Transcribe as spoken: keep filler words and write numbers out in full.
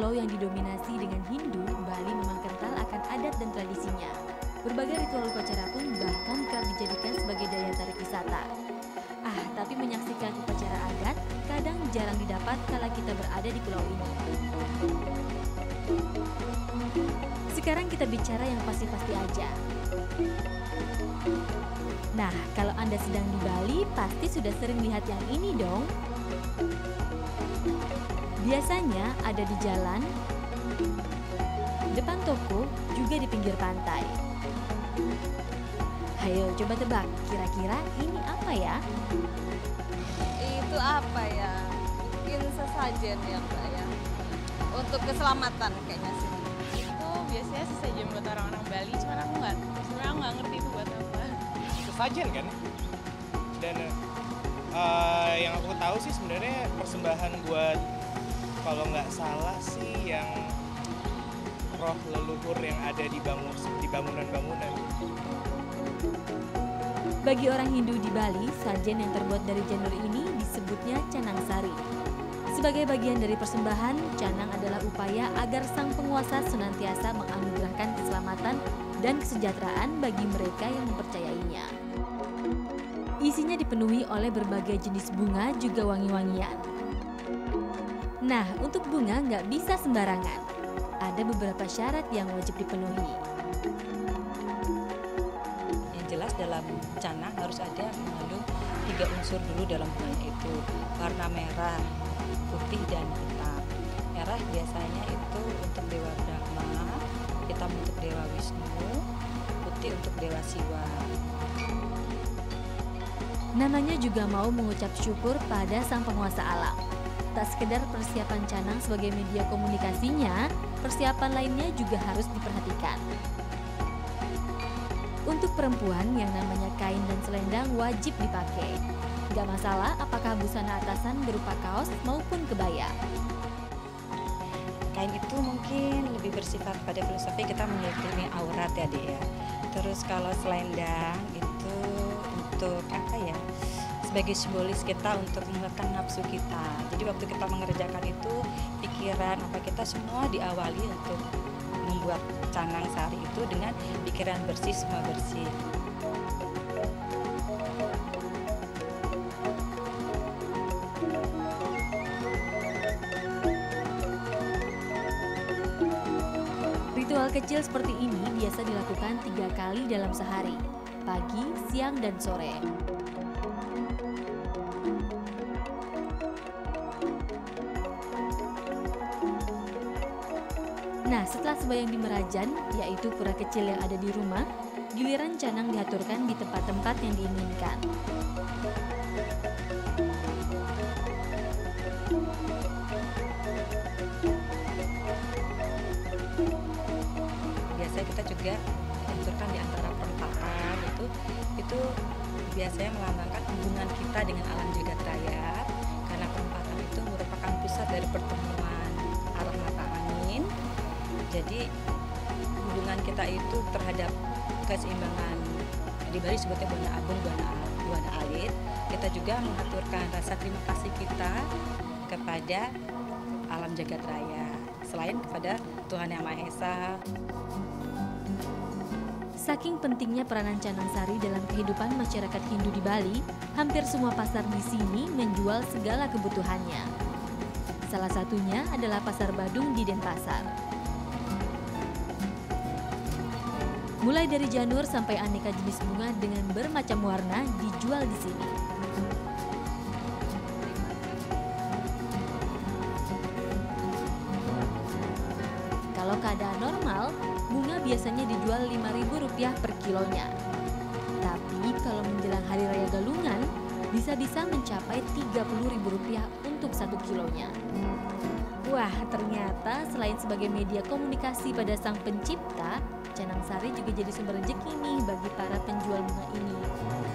pulau yang didominasi dengan Hindu, Bali memang kental akan adat dan tradisinya. Berbagai ritual upacara pun bahkan kerap dijadikan sebagai daya tarik wisata. Ah, tapi menyaksikan upacara adat kadang jarang didapat kala kita berada di pulau ini. Sekarang kita bicara yang pasti-pasti aja. Nah, kalau Anda sedang di Bali, pasti sudah sering lihat yang ini dong. Biasanya ada di jalan, depan toko, juga di pinggir pantai. Hayo coba tebak, kira-kira ini apa ya? Itu apa ya? Mungkin sesajen ya Mbak ya. Untuk keselamatan kayaknya sih. Itu biasanya sesajen buat orang-orang Bali, cuman aku nggak, sebenarnya aku nggak ngerti itu buat apa. Sesajen kan? Dan uh, yang aku tahu sih sebenarnya persembahan buat, kalau nggak salah sih yang roh leluhur yang ada di bangun di bangunan-bangunan. Bagi orang Hindu di Bali, sajen yang terbuat dari janur ini disebutnya canang sari. Sebagai bagian dari persembahan, canang adalah upaya agar sang penguasa senantiasa menganugerahkan keselamatan dan kesejahteraan bagi mereka yang mempercayainya. Isinya dipenuhi oleh berbagai jenis bunga juga wangi-wangian. Nah, untuk bunga nggak bisa sembarangan. Ada beberapa syarat yang wajib dipenuhi. Yang jelas dalam canang harus ada yang mengandung tiga unsur dulu dalam bunga itu. Warna merah, putih, dan hitam. Merah biasanya itu untuk Dewa Brahma, hitam untuk Dewa Wisnu, putih untuk Dewa Siwa. Namanya juga mau mengucap syukur pada sang penguasa alam. Tak sekedar persiapan canang sebagai media komunikasinya, persiapan lainnya juga harus diperhatikan. Untuk perempuan, yang namanya kain dan selendang wajib dipakai. Gak masalah apakah busana atasan berupa kaos maupun kebaya. Kain itu mungkin lebih bersifat pada filosofi kita mengelilingi aurat ya Dek ya. Terus kalau selendang itu untuk apa ya? Sebagai simbolis kita untuk mengekang nafsu kita. Jadi waktu kita mengerjakan itu, pikiran apa kita semua diawali untuk membuat canang sari itu dengan pikiran bersih, semua bersih. Ritual kecil seperti ini biasa dilakukan tiga kali dalam sehari, pagi, siang, dan sore. Nah, setelah sembahyang di Merajan, yaitu pura kecil yang ada di rumah, giliran canang diaturkan di tempat-tempat yang diinginkan. Biasanya kita juga aturkan di antara perempatan itu, itu biasanya melambangkan hubungan kita dengan alam jagat raya, karena perempatan itu merupakan pusat dari pertemuan arah mata angin. Jadi hubungan kita itu terhadap keseimbangan, di Bali sebutnya buana abung, buana, buana alit. Kita juga mengaturkan rasa terima kasih kita kepada alam jagat raya, selain kepada Tuhan Yang Maha Esa. Saking pentingnya peranan canang sari dalam kehidupan masyarakat Hindu di Bali, hampir semua pasar di sini menjual segala kebutuhannya. Salah satunya adalah Pasar Badung di Denpasar. Mulai dari janur sampai aneka jenis bunga dengan bermacam warna dijual di sini. Kalau keadaan normal, bunga biasanya dijual lima ribu rupiah per kilonya. Tapi kalau menjelang Hari Raya Galungan, bisa-bisa mencapai tiga puluh ribu rupiah untuk satu kilonya. Wah, ternyata selain sebagai media komunikasi pada sang pencipta, canang sari juga jadi sumber rezeki nih bagi para penjual bunga ini.